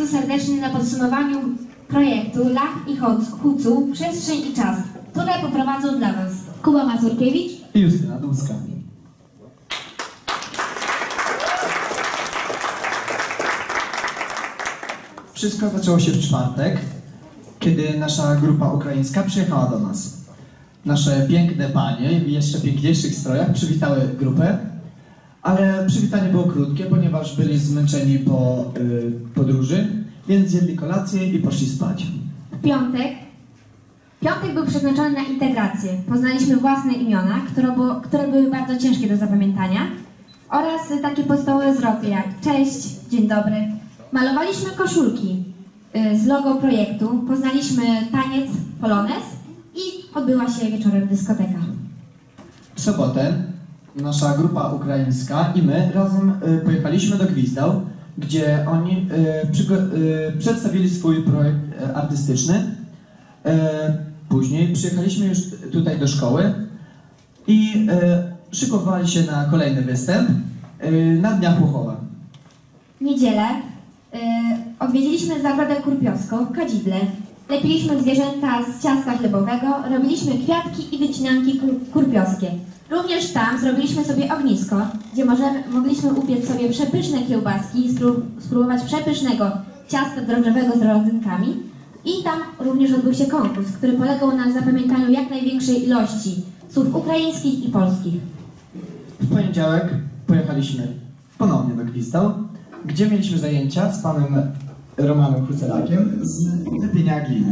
bardzo serdecznie na podsumowaniu projektu Lach i Hucu Przestrzeń i Czas, które poprowadzą dla Was Kuba Mazurkiewicz i Justyna Dłuska. Wszystko zaczęło się w czwartek, kiedy nasza grupa ukraińska przyjechała do nas. Nasze piękne panie w jeszcze piękniejszych strojach przywitały grupę, ale przywitanie było krótkie, ponieważ byli zmęczeni po podróży, więc zjedli kolację i poszli spać. Piątek był przeznaczony na integrację. Poznaliśmy własne imiona, które były bardzo ciężkie do zapamiętania, oraz takie podstawowe zwroty jak cześć, dzień dobry. Malowaliśmy koszulki z logo projektu, poznaliśmy taniec polonez i odbyła się wieczorem dyskoteka. W sobotę nasza grupa ukraińska i my razem pojechaliśmy do Gwizdał, gdzie oni przedstawili swój projekt artystyczny. Później przyjechaliśmy już tutaj do szkoły i szykowali się na kolejny występ na Dniach Łuchowa. W niedzielę odwiedziliśmy Zagrodę Kurpiowską w Kadzidle. Lepiliśmy zwierzęta z ciasta chlebowego, robiliśmy kwiatki i wycinanki kurpiowskie. Również tam zrobiliśmy sobie ognisko, gdzie mogliśmy upiec sobie przepyszne kiełbaski i spróbować przepysznego ciasta drożdżowego z rodzynkami. I tam również odbył się konkurs, który polegał na zapamiętaniu jak największej ilości słów ukraińskich i polskich. W poniedziałek pojechaliśmy ponownie do Gwizdał, gdzie mieliśmy zajęcia z panem Romanem Hucelakiem z lepienia gliny.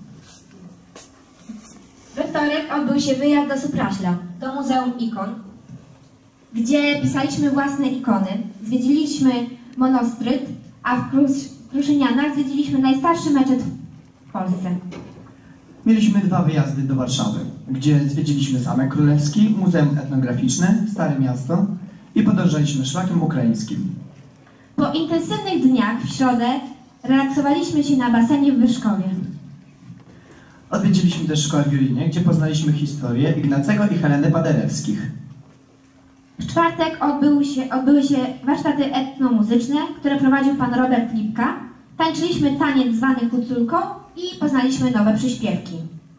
We wtorek odbył się wyjazd do Supraśla, do Muzeum Ikon, gdzie pisaliśmy własne ikony. Zwiedziliśmy Monostryt, a w Kruszynianach zwiedziliśmy najstarszy meczet w Polsce. Mieliśmy 2 wyjazdy do Warszawy, gdzie zwiedziliśmy Zamek Królewski, Muzeum Etnograficzne, Stare Miasto i podążaliśmy szlakiem ukraińskim. Po intensywnych dniach w środę relaksowaliśmy się na basenie w Wyszkowie. Odwiedziliśmy też szkołę w Julinie, gdzie poznaliśmy historię Ignacego i Heleny Paderewskich. W czwartek odbyły się warsztaty etnomuzyczne, które prowadził pan Robert Lipka. Tańczyliśmy taniec zwany huculką i poznaliśmy nowe przyśpiewki.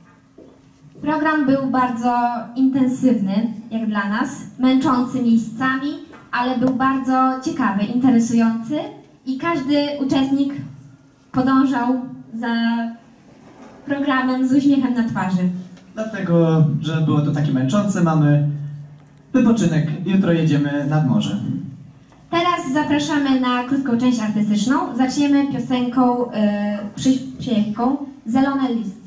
Program był bardzo intensywny, jak dla nas, męczący miejscami, ale był bardzo ciekawy, interesujący i każdy uczestnik podążał za programem z uśmiechem na twarzy. Dlatego, że było to takie męczące, mamy wypoczynek. Jutro jedziemy nad morze. Teraz zapraszamy na krótką część artystyczną. Zaczniemy piosenką, przyśpiewką Zielone listy.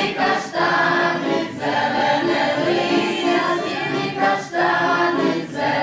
Zelene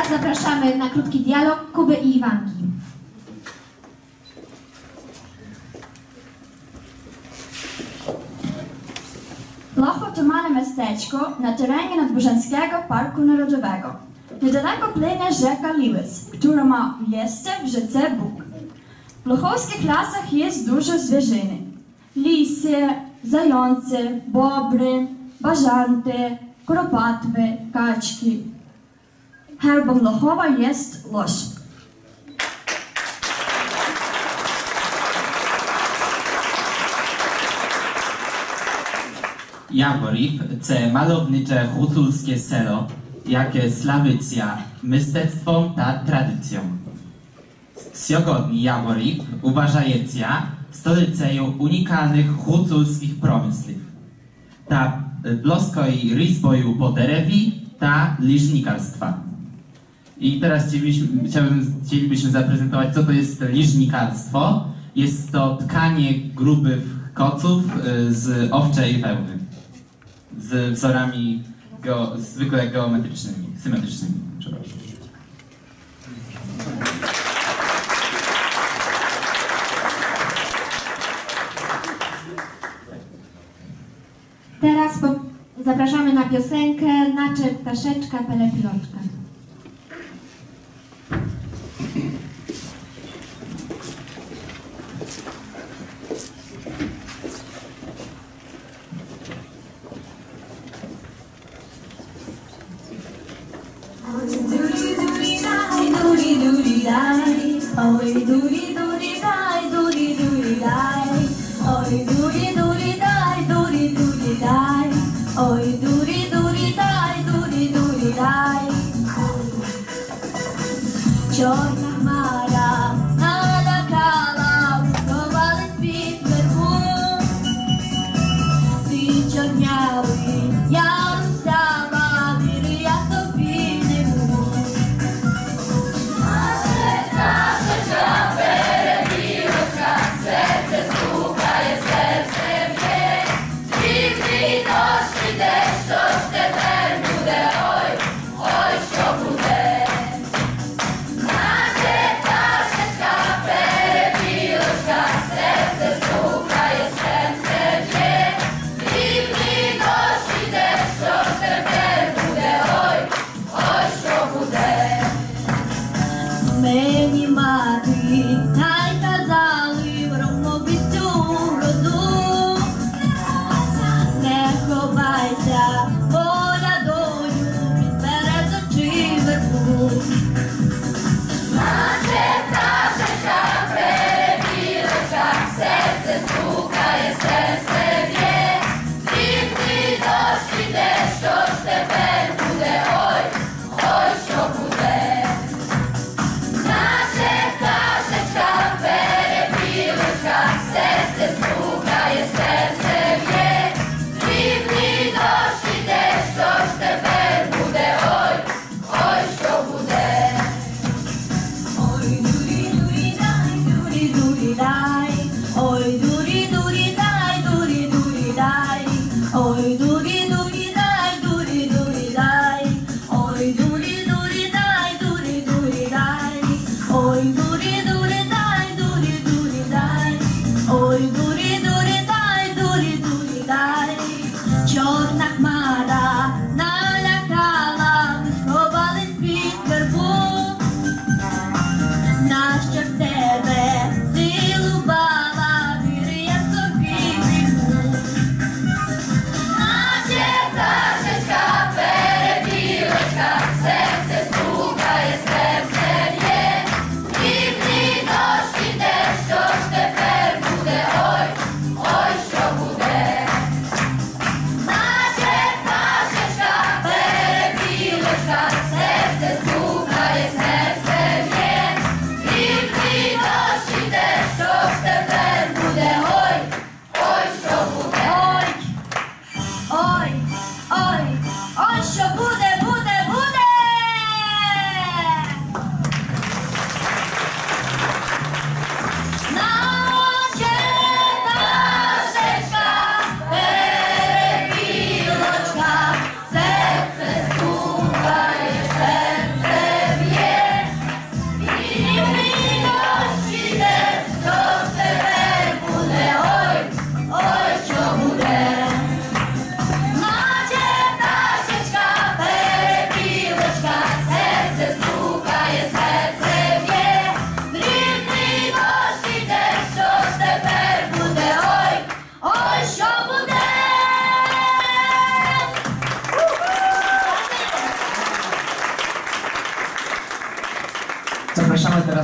Teraz zapraszamy na krótki dialog Kuby i Iwanki. Locho to małe miasteczko na terenie Nadburzęckiego Parku Narodowego. Niedaleko płynie rzeka Liłys, która ma miejsce w rzece Bóg. W lochowskich lasach jest dużo zwierzyny. Lisy, zające, bobry, bażanty, kuropatwy, kaczki. Herbem Lochowa jest łoś. Яворів – це мальовниче гуцульське село, яке славиться мистецтвом та традицією. Сьогодні Яворів вважається столицею унікальних гуцульських промислів та плоскою різьбою по дереві та liżnikarstwa. I teraz chcielibyśmy zaprezentować, co to jest liżnikarstwo. Jest to tkanie grubych koców z owczej wełny, z wzorami zwykle geometrycznymi, symetrycznymi. Przepraszam. Teraz zapraszamy na piosenkę Nacze ptaszeczka, pele piloczka. Чорна хмара налякала, провалить під верху. Ти чорнявий, я русява, віри я тобі не буду. Наша перепілочка, серце стукає, серце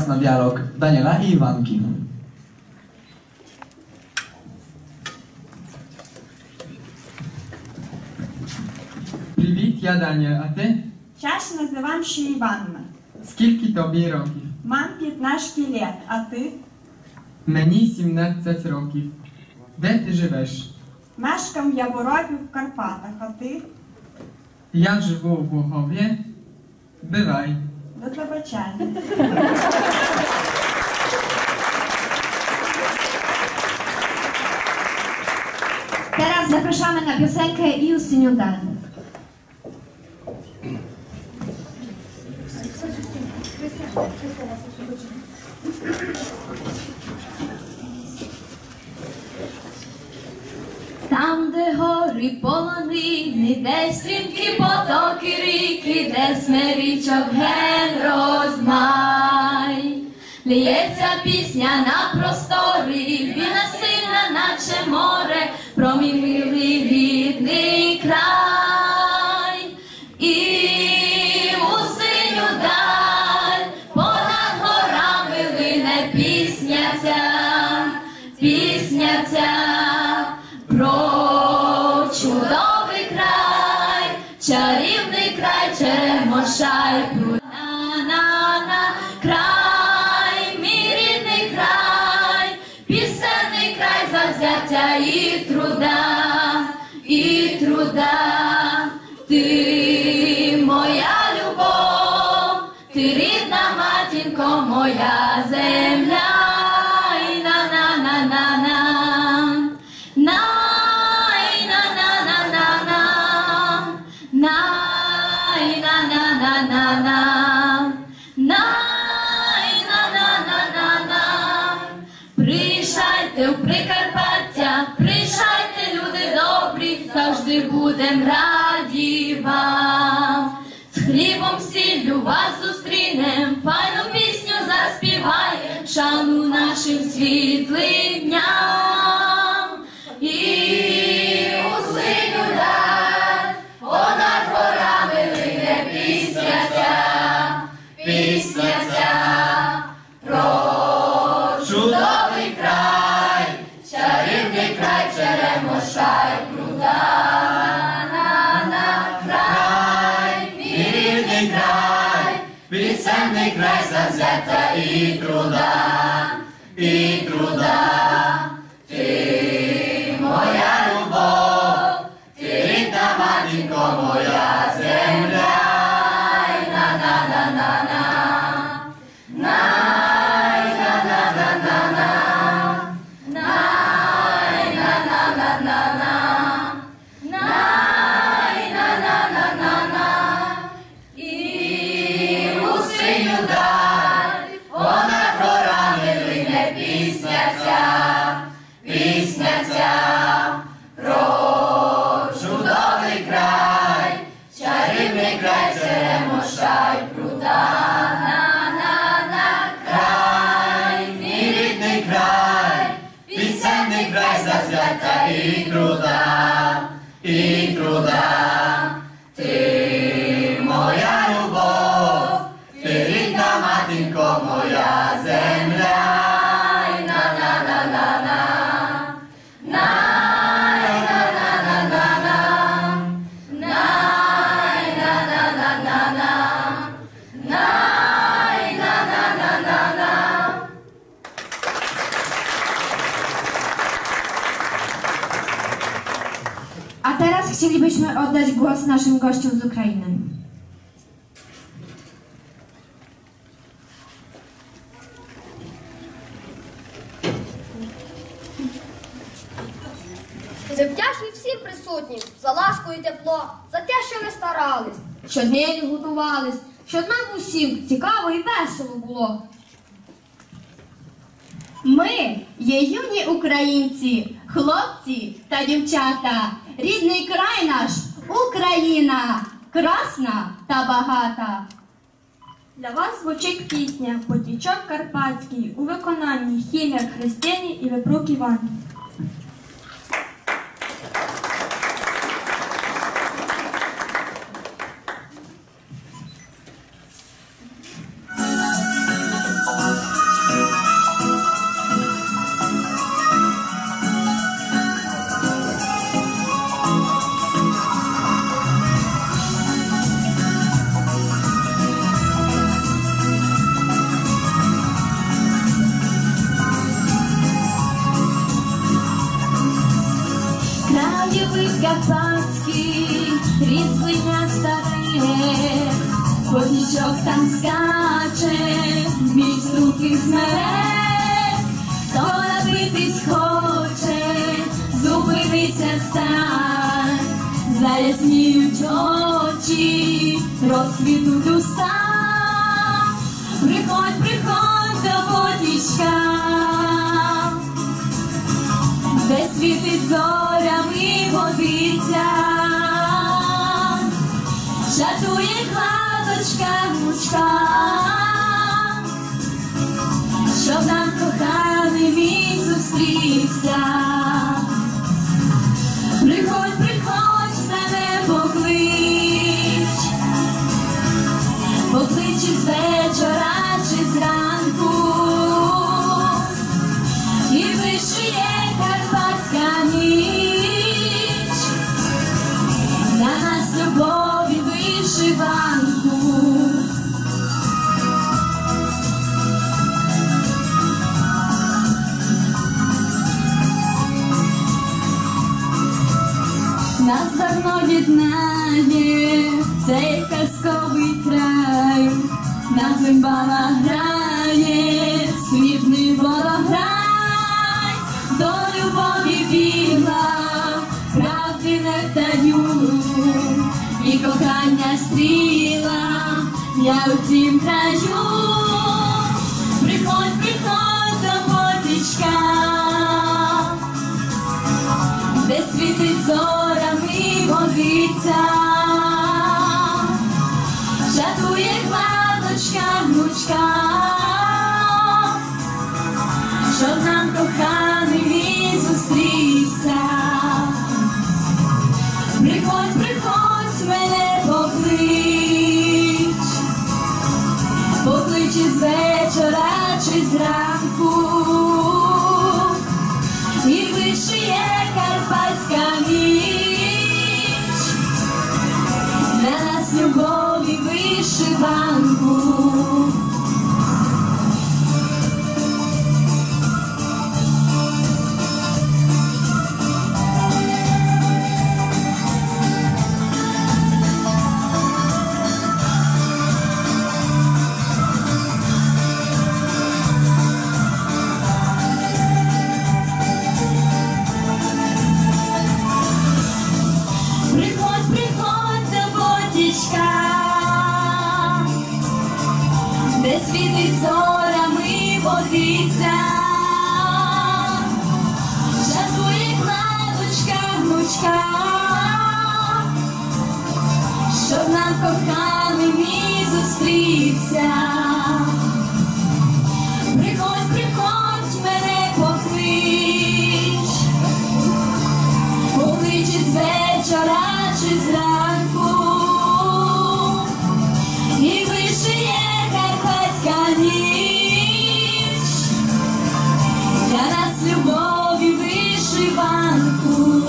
czas na dialog Daniela i Iwanki. Привіт, я Даня, а ти? Чаще називам ще Іванна. Скільки тобі років? Мам 15 лет, а ти? Мені 17 років. Де ти живеш? Мешкам в Яворові в Карпатах, а ти? Я живу в Лугові. Бивай. До побачення. Teraz zapraszamy na piosenkę Justyniu Dal. Там, де гори полонини, де стрімкі потоки ріки, де смирічок ген розмай. Ліється пісня на просторі, віна сильна, наче море, про мій милий рідний край. І у синю даль, понад горами лине пісня ця, про чудовий край, чарівний край, Черемоша й Пруда-на-на, край, мій рідний край, пісенний край завзяття і труда, ти моя любов, ти рідна матінко, моя земля, і на-на-на-на-на. Приїжджайте в Прикарпаття, приїжджайте, люди добрі, завжди будем раді вам. З хлібом, сіллю вас зустрінем, файну пісню заспіває, шану нашим світлим дням. І у синю даль, понад горами лине пісня ця, про чудовий край, чарівний край, Черемоша й Пруда-на-на, край, мій рідний край, пісенний край завзяття і труда, ти моя любов, ти рідна матінко, моя земля, і на-на-на-на-на, Черемоша й Пруда-на-на-на, край, мій рідний край, пісенний край завзяття і труда, ти моя любов, ти рідна матінко, моя земля, і на-на-на-на-на, A teraz chcielibyśmy oddać głos naszym gościom z Ukrainy. Дуже вдячні всім присутнім за ласку і тепло, за те, що ви старались, щодня готувались, щоб нам усім цікаво і весело було. Ми є юні українці, хлопці та дівчата. Рідний край наш – Україна, красна та багата. Для вас звучить пісня «Потічок Карпатський» у виконанні Хілля Христини і Випрук Іван. Карпатський, різьблення старе, потічок там скаче, мій струхи смерек, хто напитись хоче, зупиниться стань, заясніють очі, розквітуть уста. Приходь, приходь до потічка, де світить зорями водиця, чатує кладочка гнучка, щоб нам коханий мій зустрівся. Приходь, приходь, мене поклич, поклич із вечора чи зранку, і вишиє карпатська ніч на нас любові вишиванку. Нас давно єднає цей казковий край, на цимбалах грає срібний водограй, до любові біла, правди не даю, і кохання стріла, я у цім краю. Приходь, приходь до потічка, де світить зорями водиця, чатує кладочка гнучка, щоб нам коханий мій зустрівся. Приходь, приходь, мене поклич, поклич із вечора чи зранку, і вишиє карпатська ніч для нас любові вишиванку. Приходь, приходь до потічка, де світить зорями водиця, чатує кладочка гнучка, щоб нам коханий мій зустрівся. Приходь, приходь, мене поклич, поклич із вечора чи зранку, і вишиє карпатська ніч для нас любові вишиванку.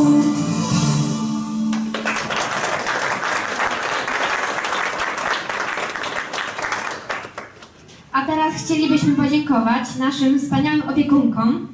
A teraz chcielibyśmy podziękować naszym wspaniałym opiekunkom.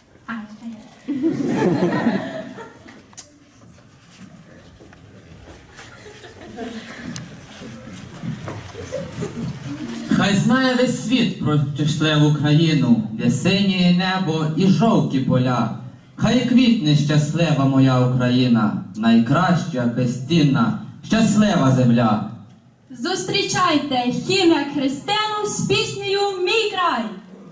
Хай знає весь світ про щасливу країну, де синє небо і жовті поля. Хай квітне щаслива моя Україна, найкраща, безцінна, щаслива земля. Зустрічайте Хім'я Христину з піснею «Мій край».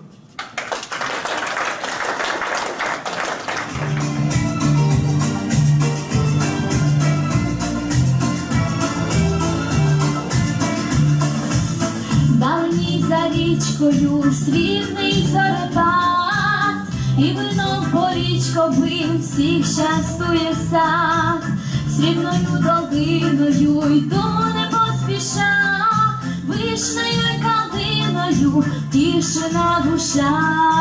Давній за річкою срібний зорепад, і вино порічковим всіх щастує сад. Срібною долиною йду не поспіша, вишнею й калиною тішина душа.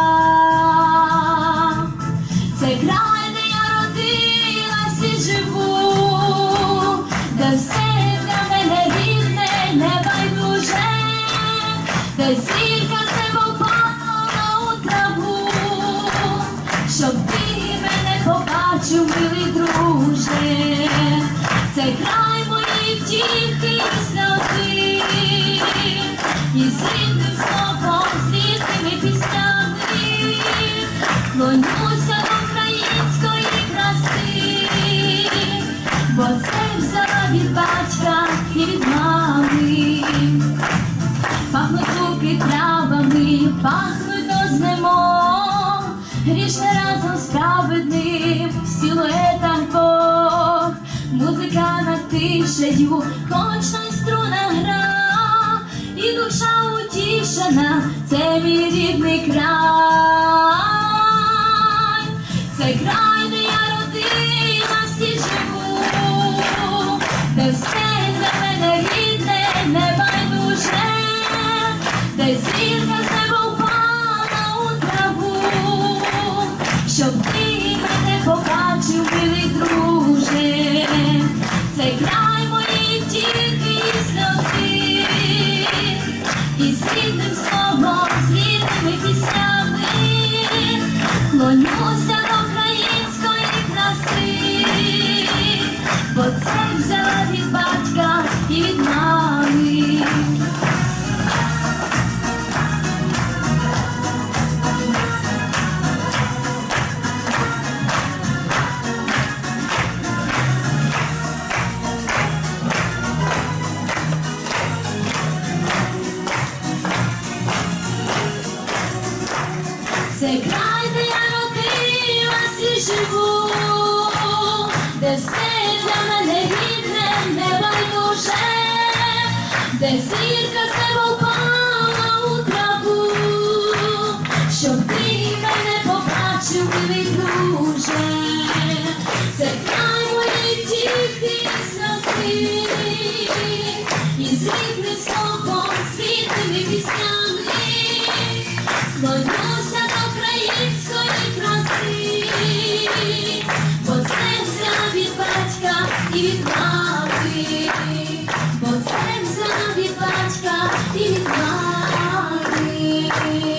Це край, де я родилась і живу, де все для мене рідне, небайдуже, де зірка з неба впала у траву, щоб ти мене побачив. побачив, милий друже, це край моїх втіхи і сльози, і світним словом, світлими піснями, клонюся до української краси, бо це взяла від батька і від мами. Пахнуть луки травами, пахнуть дознемом, грішне разом з праведним силуетом Бог. Музика над тишею, кончна й струна гра, і душа утішена, це мій рідний край. Це край, де я родилась і живу, де все для мене рідне, небайдуже, де зірка з неба впала у траву, щоб ти мене побачив, милий друже, це край моїх втіхи і сльози, і світлим словом, світлими піснями, клонюся до української краси, бо це взяла від батька і від мами. Це край, де я родилась і живу, де все для мене рідне, небайдуже, де зірка з неба впала у траву, щоб ти мене побачив, милий друже, це край моїх втіхи і сльози, і світлим словом, світлими піснями, клонюся до української краси, бо це взяла від батька і від мами, бо це взяла від батька і від мами.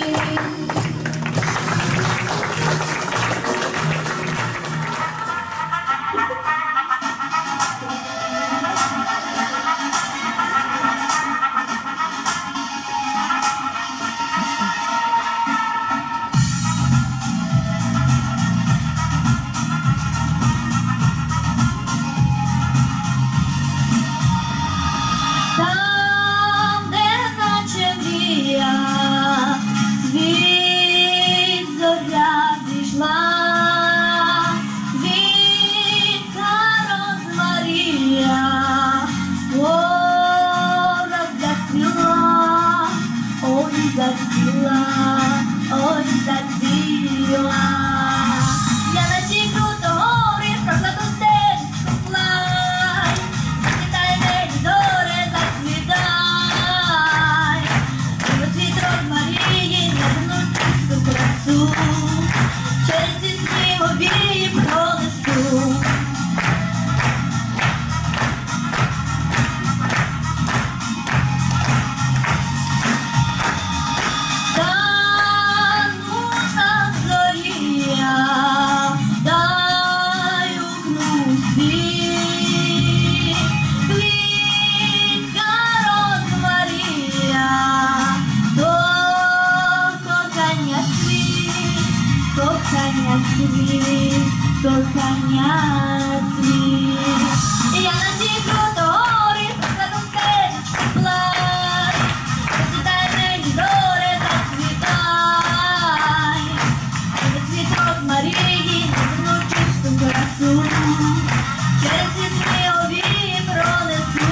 Там, де наче мрія, світ зоря зійшла, вітка розмарія, гора зацвіла, ой зацвіла, ой зацвіла. Я на цій крутогорі прокладу стежку плай, зацвітає день зоре, зацвітай, розцвіт розмарії, неземну чисту красу, через ці обії пронесу. Стану на зорі я, дай укну світ, квітка розмарія, то кохання світ, кохання світ, кохання світ. Я на цій крутогорі прокладу стежечку плай, зацвітає день зоре, зацвітай, розцвіт розмарії, неземну чисту красу, через ці обії пронесу.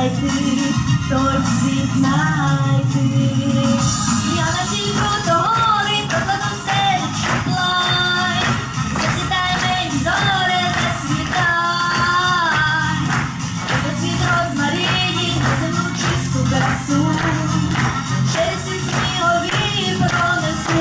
знайти, той світ знайти. Я на цій круто гори покладу серце плай, зацвітай мені зоре, засвітай. Це світ розмаринів, земну чисту красу, через ці снігові пронесу.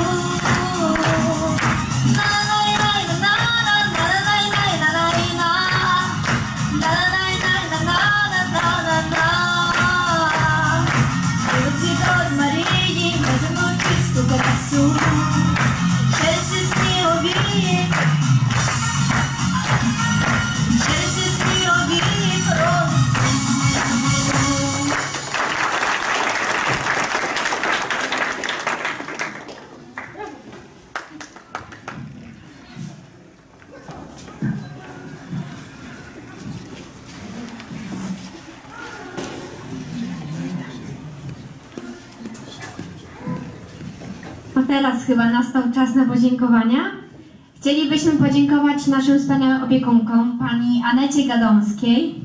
A teraz chyba nastał czas na podziękowania. Chcielibyśmy podziękować naszym wspaniałym opiekunkom, pani Anecie Gadomskiej,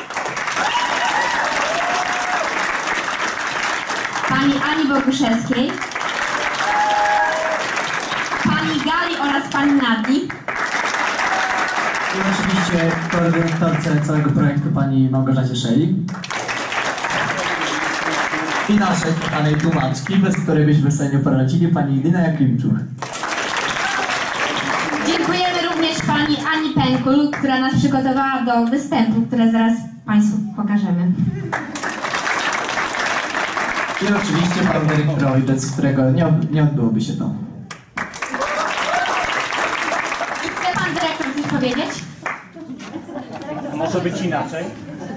pani Ani Boguszewskiej, pani Gali oraz pani Nadii. I oczywiście koordynatorce całego projektu pani Małgorzacie Szeli. I naszej kochanej tłumaczki, bez której byśmy sobie nie poradzili, pani Lina Jakimczuk. Dziękujemy również pani Ani Pękul, która nas przygotowała do występu, które zaraz państwu pokażemy. I oczywiście panu dyrektorowi, bez którego nie odbyłoby się to. Chce pan dyrektor coś powiedzieć? Może być inaczej.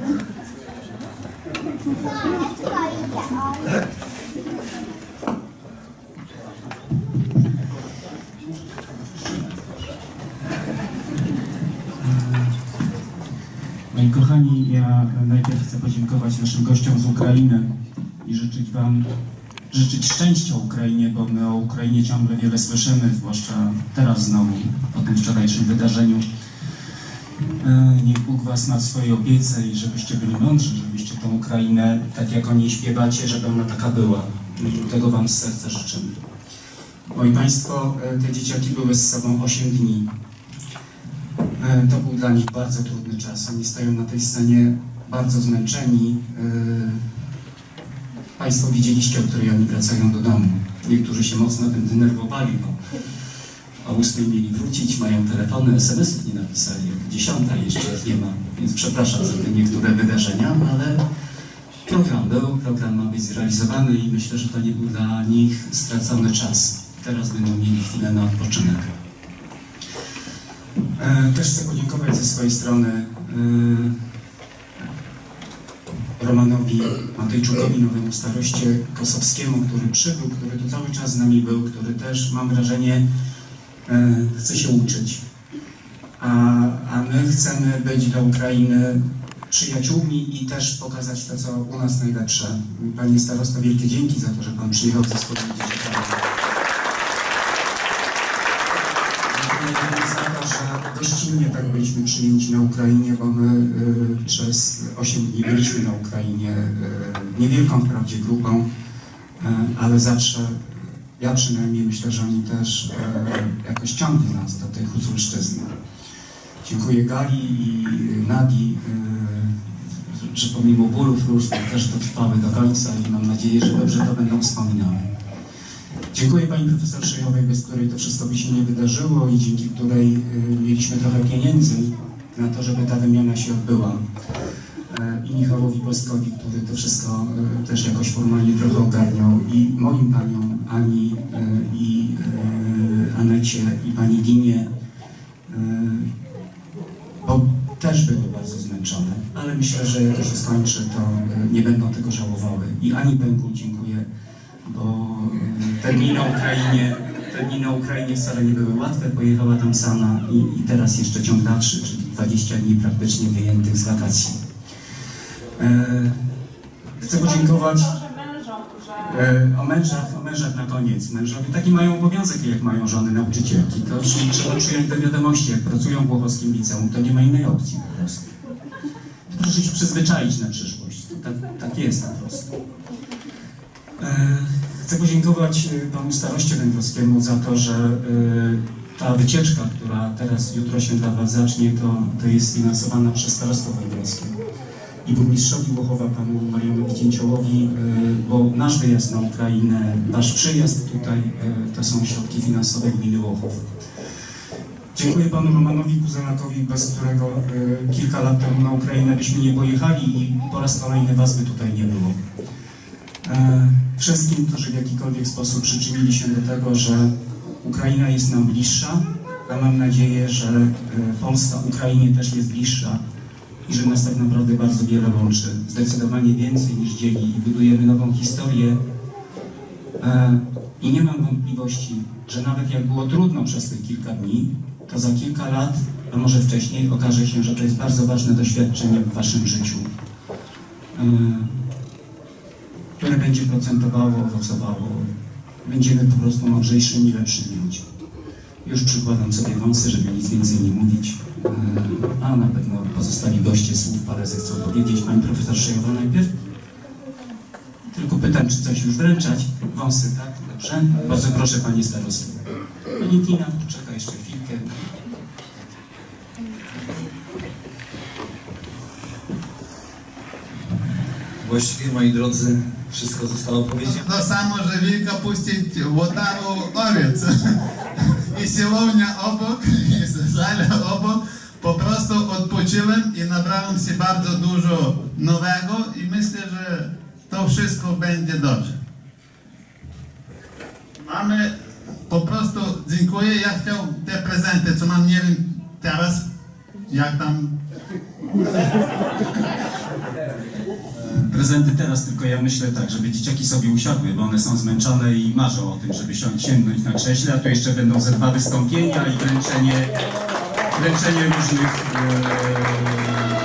Moi kochani, ja najpierw chcę podziękować naszym gościom z Ukrainy i życzyć szczęścia Ukrainie, bo my o Ukrainie ciągle wiele słyszymy, zwłaszcza teraz znowu, po tym wczorajszym wydarzeniu. Niech Bóg was ma w swojej opiece i żebyście byli mądrzy, żebyście tą Ukrainę, tak jak o niej śpiewacie, żeby ona taka była. I tego wam z serca życzymy. Moi Państwo, te dzieciaki były z sobą 8 dni. To był dla nich bardzo trudny czas. Oni stoją na tej scenie bardzo zmęczeni. Państwo widzieliście, o której oni wracają do domu. Niektórzy się mocno tym denerwowali, bo o 8 mieli wrócić, mają telefony, SMS-ów nie napisali, jak 10 jeszcze ich nie ma. Więc przepraszam za te niektóre wydarzenia, ale program był, program ma być zrealizowany i myślę, że to nie był dla nich stracony czas. Teraz będą mieli chwilę na odpoczynek. Też chcę podziękować ze swojej strony Romanowi Matejczukowi, nowemu staroście kosowskiemu, który przybył, który tu cały czas z nami był, który też, mam wrażenie, chce się uczyć. A my chcemy być dla Ukrainy przyjaciółmi i też pokazać to, co u nas najlepsze. Panie starosto, wielkie dzięki za to, że Pan przyjechał ze swoimi dzieciakami. Za to, że gościnnie tak byliśmy przyjęci na Ukrainie, bo my przez 8 dni byliśmy na Ukrainie, niewielką wprawdzie grupą, ale zawsze, ja przynajmniej myślę, że oni też jakoś ciągną nas do tej Huculszczyzny. Dziękuję Gali i Nadii, że pomimo bólów różnych też dotrwały do końca i mam nadzieję, że dobrze to będą wspominały. Dziękuję pani profesor Szejowej, bez której to wszystko by się nie wydarzyło i dzięki której mieliśmy trochę pieniędzy na to, żeby ta wymiana się odbyła. I Michałowi Boskowi, który to wszystko też jakoś formalnie trochę ogarniał, i moim paniom Ani i Anecie i pani Ginie, bo też były bardzo zmęczone, ale myślę, że jak to się skończy, to nie będą tego żałowały. I Ani Pękul dziękuję, bo terminy na Ukrainie wcale nie były łatwe, pojechała tam sama i teraz jeszcze ciąg dalszy, czyli 20 dni praktycznie wyjętych z wakacji. Chcę podziękować o mężach na koniec. Mężowie taki mają obowiązek, jak mają żony nauczycielki. To trzeba przyjąć do wiadomości, jak pracują w Głochowskim liceum, to nie ma innej opcji po prostu. Proszę się przyzwyczaić na przyszłość. tak jest po prostu. Chcę podziękować panu staroście węgrowskiemu za to, że ta wycieczka, która teraz, jutro się dla was zacznie, to jest finansowana przez starostwo węgrowskie. I burmistrzowi Łochowa, panu Marianowi Dzięciołowi, bo nasz wyjazd na Ukrainę, wasz przyjazd tutaj, to są środki finansowe gminy Łochów. Dziękuję panu Romanowi Kuzenakowi, bez którego kilka lat temu na Ukrainę byśmy nie pojechali i po raz kolejny was by tutaj nie było. Wszystkim, którzy w jakikolwiek sposób przyczynili się do tego, że Ukraina jest nam bliższa, a mam nadzieję, że Polska Ukrainie też jest bliższa i że nas tak naprawdę bardzo wiele łączy. Zdecydowanie więcej niż dzieli i budujemy nową historię. I nie mam wątpliwości, że nawet jak było trudno przez tych kilka dni, to za kilka lat, a może wcześniej, okaże się, że to jest bardzo ważne doświadczenie w waszym życiu, które będzie procentowało, owocowało. Będziemy po prostu mądrzejszymi, lepszymi ludźmi. Już przykładam sobie wąsy, żeby nic więcej nie mówić, a na pewno pozostali goście słów parę zechcą powiedzieć. Pani profesor Szejowa najpierw. Tylko pytam, czy coś już wręczać. Wąsy, tak? Dobrze? Bardzo proszę, panie starostu. Pani Tina, poczeka jeszcze chwilkę. Właściwie, moi drodzy, wszystko zostało powiedziane. To samo, że wilka puścić w otaru owiec. I siłownia obok, i sala obok. Po prostu odpoczyłem i nabrałem się bardzo dużo nowego i myślę, że to wszystko będzie dobrze. Mamy, po prostu dziękuję. Ja chciałem te prezenty, co mam, nie wiem teraz, jak tam... Prezenty teraz, tylko ja myślę tak, żeby dzieciaki sobie usiadły, bo one są zmęczone i marzą o tym, żeby sięgnąć na krześle, a tu jeszcze będą ze 2 wystąpienia i wręczenie różnych